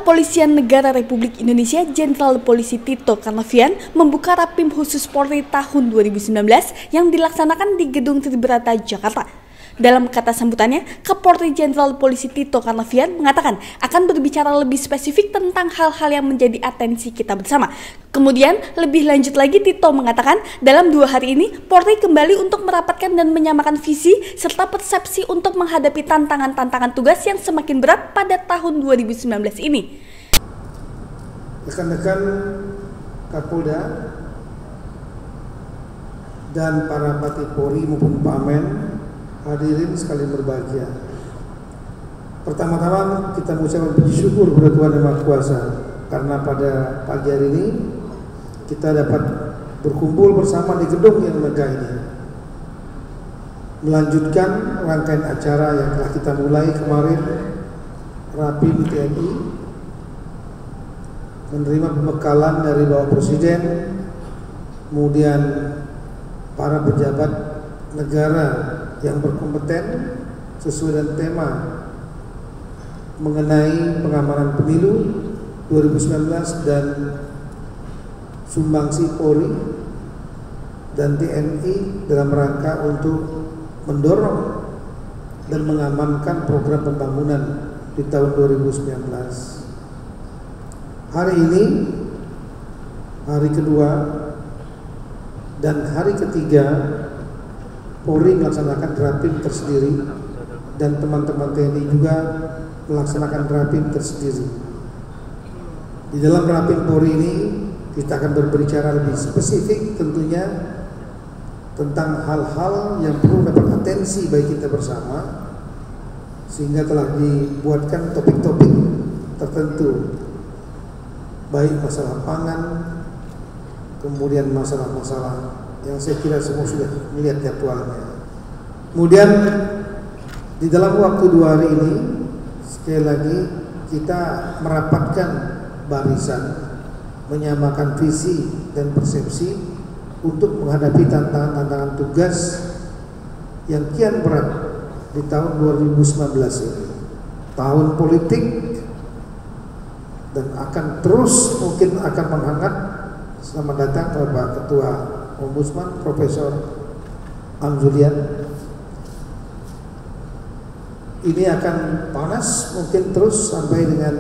Kepolisian Negara Republik Indonesia Jenderal Polisi Tito Karnavian membuka Rapim Khusus Polri tahun 2019 yang dilaksanakan di Gedung Tribrata, Jakarta. Dalam kata sambutannya, Kapolri Jenderal Polisi Tito Karnavian mengatakan akan berbicara lebih spesifik tentang hal-hal yang menjadi atensi kita bersama. Kemudian, lebih lanjut lagi Tito mengatakan dalam 2 hari ini Polri kembali untuk merapatkan dan menyamakan visi serta persepsi untuk menghadapi tantangan-tantangan tugas yang semakin berat pada tahun 2019 ini. Rekan-rekan Kapolda dan para Pati Polri maupun Pak Amen, hadirin sekalian berbahagia. Pertama-tama kita mengucapkan puji syukur kepada Tuhan Yang Maha Kuasa karena pada pagi hari ini kita dapat berkumpul bersama di gedung yang megah ini, melanjutkan rangkaian acara yang telah kita mulai kemarin. Rapim TNI menerima pembekalan dari Bapak Presiden, kemudian para pejabat negara yang berkompeten sesuai dengan tema mengenai pengamanan pemilu 2019 dan sumbangsi Polri dan TNI dalam rangka untuk mendorong dan mengamankan program pembangunan di tahun 2019. Hari ini hari kedua dan hari ketiga Polri melaksanakan Rapim tersendiri dan teman-teman TNI juga melaksanakan Rapim tersendiri. Di dalam Rapim Polri ini kita akan berbicara lebih spesifik tentunya tentang hal-hal yang perlu dapat atensi bagi kita bersama, sehingga telah dibuatkan topik-topik tertentu, baik masalah pangan, kemudian masalah-masalah yang saya kira semua sudah melihat jadwalnya. Kemudian di dalam waktu 2 hari ini sekali lagi kita merapatkan barisan, menyamakan visi dan persepsi untuk menghadapi tantangan-tantangan tugas yang kian berat di tahun 2019 ini. Tahun politik dan akan terus mungkin akan menghangat. Selamat datang Bapak Ketua Ombudsman Profesor Amzulian. Ini akan panas mungkin terus sampai dengan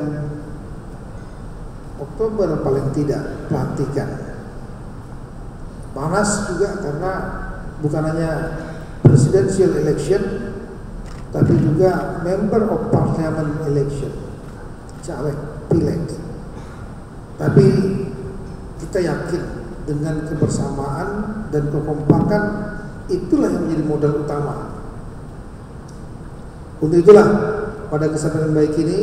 Oktober paling tidak pelantikan. Panas juga karena bukan hanya presidential election tapi juga member of parliament election, caleg pileg. Tapi kita yakin dengan kebersamaan dan kekompakan itulah yang menjadi modal utama. Untuk itulah pada kesempatan baik ini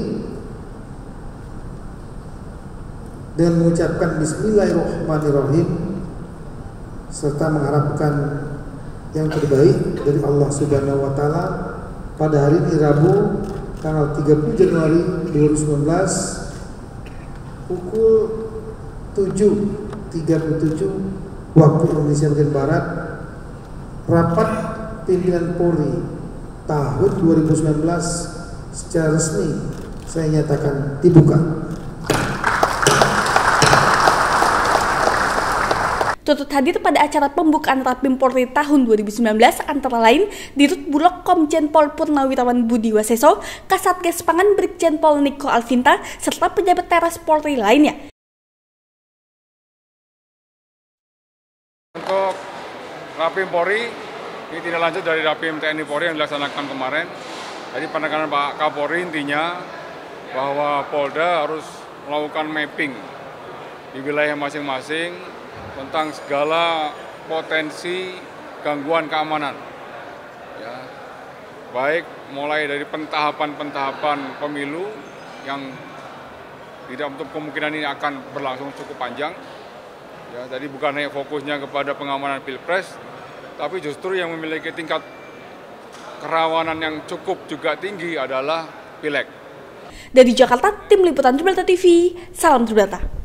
dengan mengucapkan Bismillahirrahmanirrahim serta mengharapkan yang terbaik dari Allah Subhanahu wa Ta'ala pada hari ini Rabu tanggal 30 Januari 2019 pukul 7.37 waktu Indonesia bagian Barat, rapat pimpinan Polri tahun 2019 secara resmi saya nyatakan dibuka. Turut hadir pada acara pembukaan Rapim Polri tahun 2019 antara lain Dirut Bulog Komjen Pol Purnawirawan Budi Waseso, Kasatgas Pangan Brigjen Pol Niko Alvinta, serta pejabat teras Polri lainnya. Untuk Rapim Polri, ini tidak lanjut dari Rapim TNI Polri yang dilaksanakan kemarin. Jadi pandangan Pak Kapolri intinya bahwa Polda harus melakukan mapping di wilayah masing-masing tentang segala potensi gangguan keamanan, ya, baik mulai dari pentahapan pemilu yang tidak untuk kemungkinan ini akan berlangsung cukup panjang, ya, jadi bukan hanya fokusnya kepada pengamanan pilpres, tapi justru yang memiliki tingkat kerawanan yang cukup juga tinggi adalah pileg. Dari Jakarta, Tim Liputan Tribrata TV, salam Tribrata.